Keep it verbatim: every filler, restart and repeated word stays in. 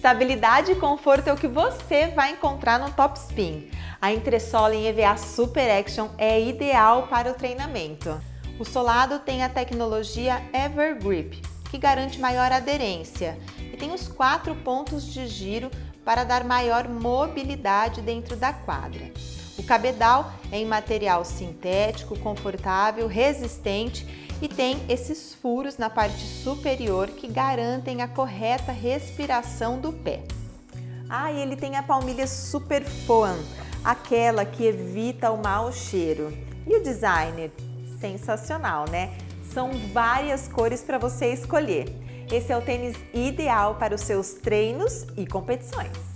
Estabilidade e conforto é o que você vai encontrar no Topspin. A entressola em E V A Super Action é ideal para o treinamento. O solado tem a tecnologia Evergrip, que garante maior aderência, e tem os quatro pontos de giro para dar maior mobilidade dentro da quadra. O cabedal é em material sintético, confortável, resistente e tem esses furos na parte superior que garantem a correta respiração do pé. Ah, e ele tem a palmilha Super Foam, aquela que evita o mau cheiro. E o design? Sensacional, né? São várias cores para você escolher. Esse é o tênis ideal para os seus treinos e competições.